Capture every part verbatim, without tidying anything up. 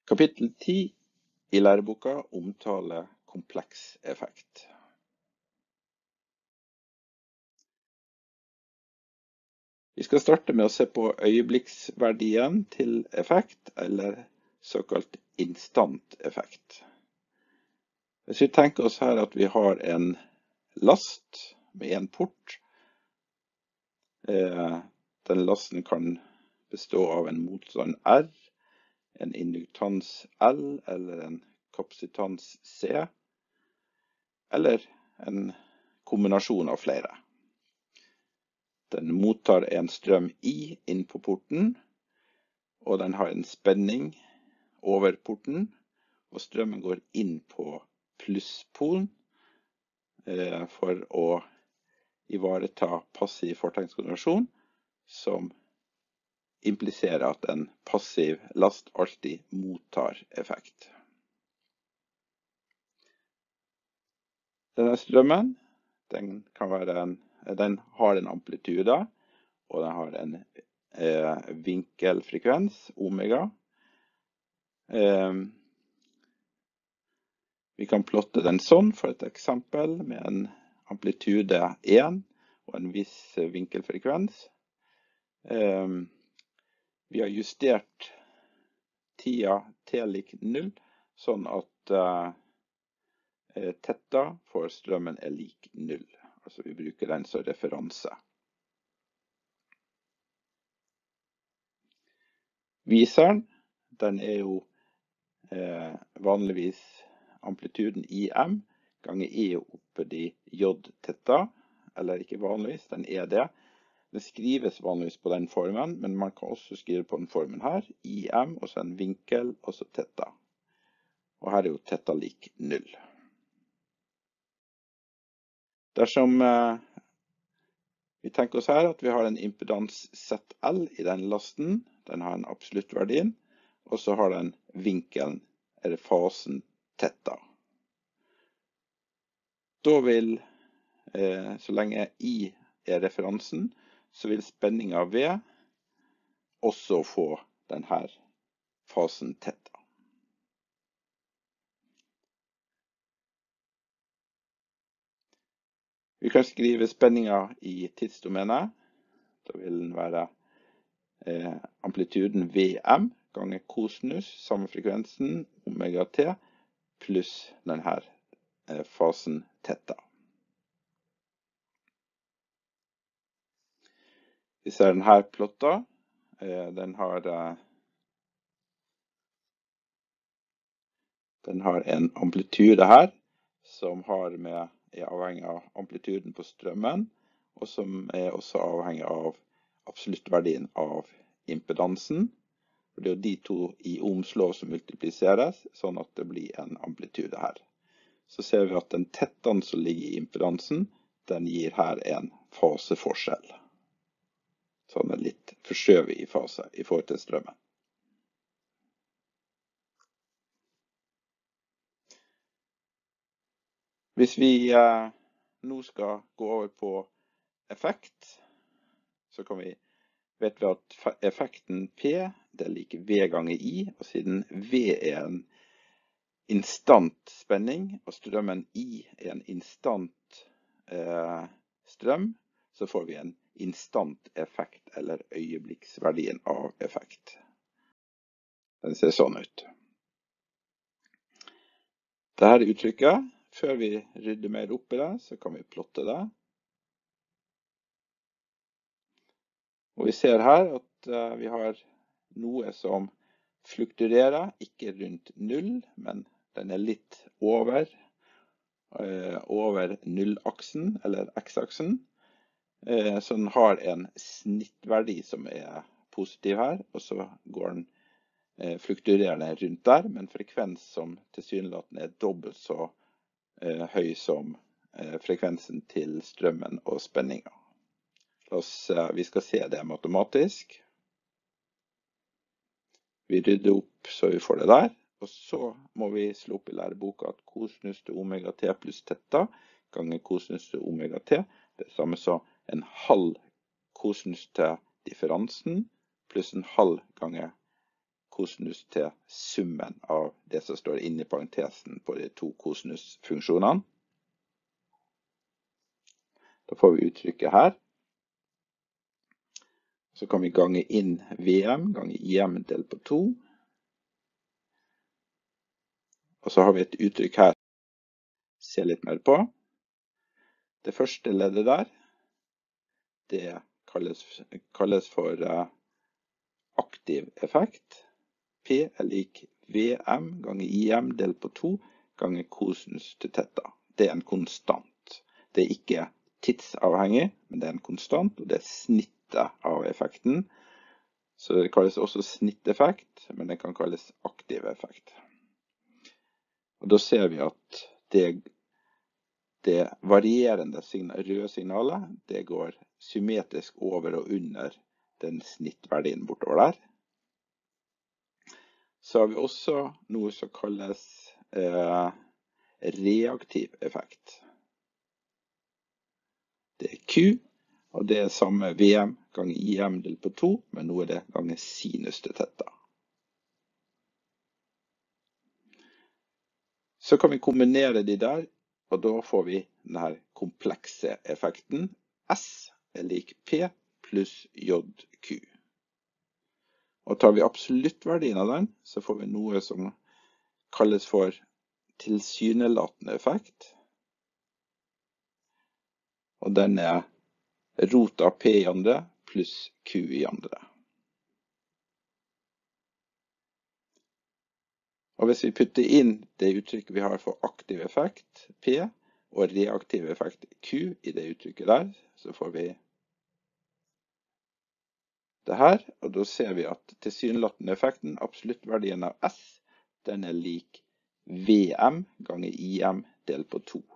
Kapittel ti i læreboka omtaler kompleks effekt. Vi skal starte med å se på øyeblikksverdien til effekt, eller såkalt instant effekt. Hvis vi tenker oss her at vi har en last med en port, eh, den lasten kan bestå av en motstand R, en induktans L eller en kapasitans C, eller en kombinasjon av flere. Den mottar en strøm I inn på porten, og den har en spenning over porten, og strømmen går inn på plusspolen eh, for å ivareta passiv fortegnskonversjon, som impliserer at en passiv last alltid mottar effekt. Denne strømmen, den, kan være en, den har en amplitude, og den har en eh, vinkelfrekvens, omega. Eh, vi kan plotte den sånn for et eksempel, med en amplitude én og en viss vinkelfrekvens. Eh, vi har justert tida t lik null, sånn at eh, tetta for strømmen er lik null. Altså vi bruker den som referanse. Viseren, den er jo eh, vanligvis amplituden I M ganger E oppet i J tetta, eller ikke vanligvis, den er det. Det skrives vanligvis på den formen, men man kan også skrive på den formen her, I M, og så en vinkel, og så tetta. Og her er jo tetta lik null. Dersom eh, vi tenker oss her at vi har en impedans Z L i den lasten, den har en absolutt verdien, og så har den vinkelen, eller fasen, tetta. Da vil, eh, så lenge I er referansen, så vil spenningen V også få denne fasen tetta. Vi kan skrive spenningen i tidsdomenet. Da vil den være eh, amplituden V M ganger kosinus, samme frekvensen, omega T, pluss denne eh, fasen tetta. Vi ser denne plotta. Eh, den har eh, den har en amplitude her, som har med er avhengig av amplituden på strømmen, og som er også avhengig av absoluttverdien av impedansen. Det er de to i Ohms lov som multipliseres, sånn at det blir en amplitude her. Så ser vi at den tettan som ligger i impedansen, den gir her en faseforskjell. Så den er litt forskjøvet i fase i forhold til strømmen. Hvis vi eh, nå skal gå over på effekt, så kan vi, vet vi at effekten P, det er lik V ganger I, og siden V er en instant spenning, og strømmen I er en instant eh, strøm, så får vi en instant effekt, eller øyeblikksverdien av effekt. Den ser sånn ut. Dette uttrykket, før vi rydder mer opp i det, så kan vi plotte det. Og vi ser her at uh, vi har noe som flukturerer, ikke rundt null, men den er litt over, uh, over nullaksen, eller x-aksen. Uh, så den har en snittverdi som er positiv her, og så går den, uh, flukturerer den rundt der, men frekvens som tilsynelatende er dobbelt så uh, høy som uh, frekvensen til strømmen og spenningen. Oss, vi skal se det matematisk. Vi rydder opp så vi får det der. Og så må vi slå opp i læreboka at kosinus til omega T pluss tetta ganger kosinus til omega T. Det er samme som en halv kosinus til differansen pluss en halv ganger kosinus til summen av det som står inne i parentesen på de to kosinusfunksjonene. Da får vi uttrykket her. Så kan vi gange inn V M, gange I M delt på to. Og så har vi et uttrykk her. Se litt mer på. Det første leddet der, det kalles, kalles for uh, aktiv effekt. P er lik V M ganger I M delt på to ganger kosinus til theta. Det er en konstant. Det er ikke tidsavhengig, men det er en konstant, og det er snittet av effekten. Så det kalles også snitteffekt, men det kan kalles aktiv effekt. Og da ser vi at det, det varierende signal, røde signalet, det går symmetrisk over og under den snittverdien bortover der. Så har vi også noe som kalles eh, reaktiv effekt. Det er Q, og det er samme V M ganger I M delt på to, men nå er det ganger sinus til theta. Så kan vi kombinere de der, og da får vi denne komplekse effekten. S er lik P pluss J Q. Og tar vi absoluttverdien av den, så får vi noe som kalles for tilsynelatende effekt. Og den er rot av P i andre pluss Q i andre. Og hvis vi putter inn det uttrykket vi har for aktiv effekt, P, og reaktiv effekt, Q, i det uttrykket der, så får vi det her. Og da ser vi at tilsynelatende effekten, absoluttverdien av S, den er lik V M ganger I M delt på to.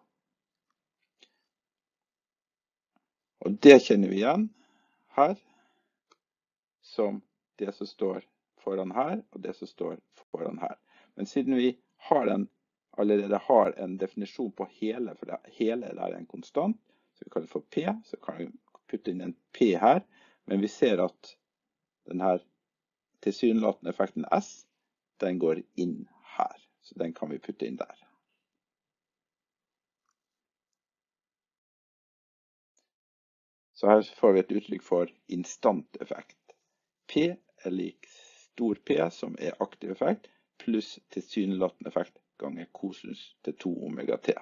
Og det kjenner vi igjen her, som det som står foran her, og det som står foran her. Men siden vi har den, allerede har en definisjon på hele, for det, hele er en konstant, så vi kaller det for P, så kan vi putte inn en P her, men vi ser at denne tilsynelatende effekten S, den går inn her, så den kan vi putte inn der. Så her får vi et uttrykk for instanteffekt. P er lik stor P, som er aktiv effekt, pluss tilsynelatende effekt ganger kosinus til to omega t.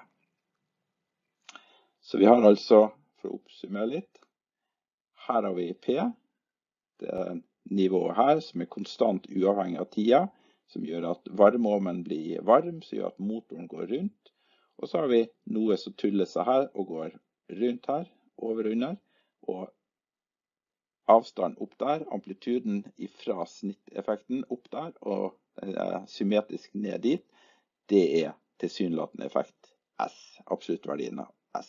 Så vi har altså, for å oppsummere litt, her har vi P, det er nivået her som er konstant uavhengig av tida, som gjør at varmeovnen blir varm, som gjør at motoren går rundt. Og så har vi noe som tuller seg her og går rundt her, over og under, og avstand opp der, amplituden fra snitteffekten opp der, og symmetrisk ned dit, det er tilsynelatende effekt S, absoluttverdien av S.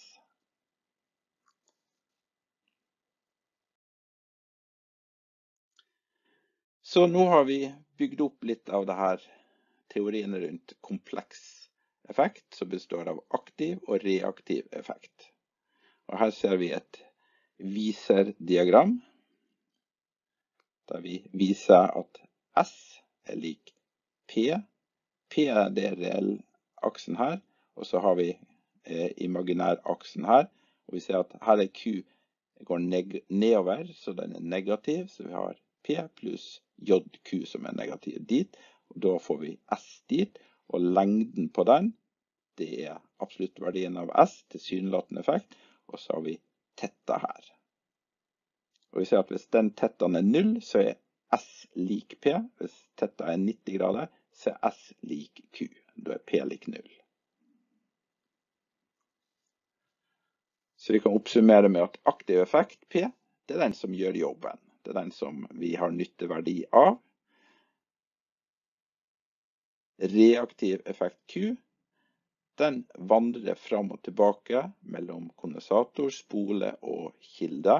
Så nå har vi bygd opp litt av det her teorien rundt kompleks effekt, som består av aktiv og reaktiv effekt. Og her ser vi et viserdiagram, der vi viser at S er lik P. P er det reelle aksen her, og så har vi eh, imaginær aksen her. Og vi ser at her er Q går nedover, så den er negativ, så vi har P pluss J Q som er negativ dit, og da får vi S dit, og lengden på den, det er absoluttverdien av S, tilsynelatende effekt, og så har vi theta her. Og vi ser at hvis den thetaen er null, så er S lik P. Hvis theta er nitti grader, så er S lik Q. Da er P lik null. Så vi kan oppsummere med at aktiv effekt, P, det er den som gjør jobben. Det er den som vi har nytteverdi av. Reaktiv effekt Q, den vandrer fram og tilbake mellom kondensator, spole og kilde.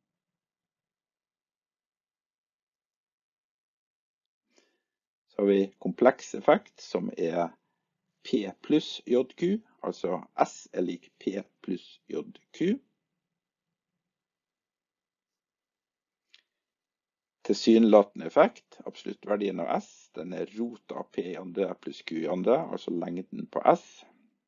Så har vi kompleks effekt, som er P pluss J Q, altså S er lik P pluss J Q. tilsynelatende effekt, absolutt verdien av S, den er rot av P i andre pluss Q i andre, altså lengden på S.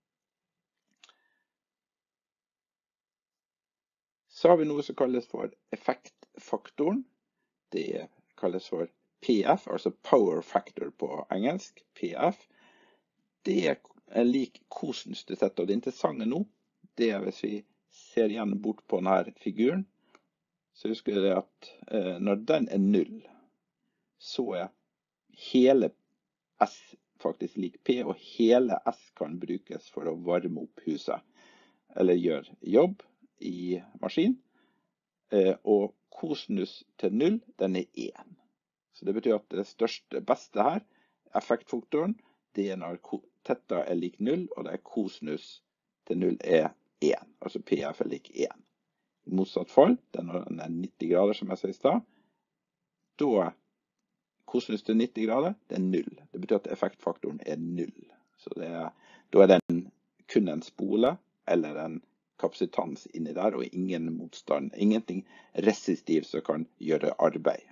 Så har vi noe som kalles for effektfaktoren. Det kalles for P F, altså power factor på engelsk, P F. Det er lik kosinus til theta. Det interessante nå, det er hvis vi ser igjen bort på denne figuren, så husker dere at eh, når den er null, så er hele S faktisk lik P, og hele S kan brukes for å varme opp huset, eller gjøre jobb i maskin. Eh, og kosinus til null, den er én. Så det betyr at det største beste her, effektfaktoren, det er når theta er lik null, og det er kosinus til null er én, altså P F er lik én. I motsatt fall, den er nitti grader som jeg sa i sted, da er kosinus til nitti grader, det er null. Det betyr at effektfaktoren er null. Så det er, da er den kun en spole, eller en kapasitans inni der, og ingen motstand, ingenting resistiv som kan gjøre arbeid.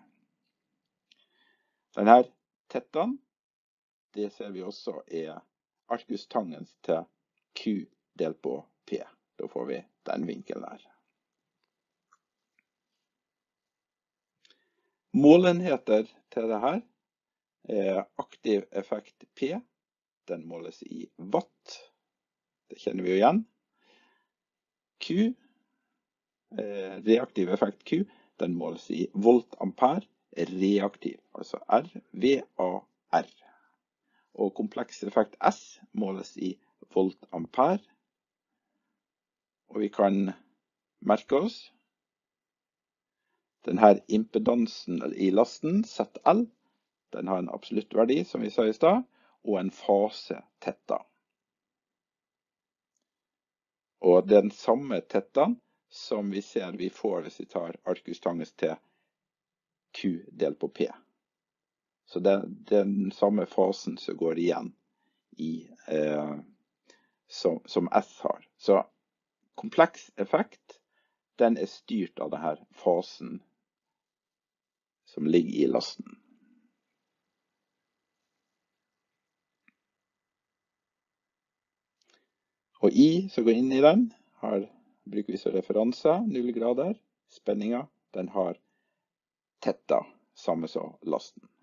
Denne thetaen, det ser vi også er arkustangens til Q delt på P. Da får vi den vinkelen her. Målenheter til det her er aktiv effekt P. Den måles i watt. Det kjenner vi jo igjen. Q, reaktiv effekt Q, den måles i voltampere. Reaktiv, altså R, V, A, R. Og kompleks effekt S måles i voltampere. Og vi kan merke oss denne impedansen i lasten, Z L, den har en absolutt verdi, som vi sa i sted, og en fase theta. Og den samme thetaen som vi ser vi får hvis vi tar arkustangens til Q delt på P. Så det er den samme fasen som går igjen i, eh, som, som S har. Så kompleks effekt, den er styrt av denne fasen som ligger i lasten. Og I som går inn i den, har, bruker vi som referanse, null grader. Spenninga, den har theta, samme som lasten.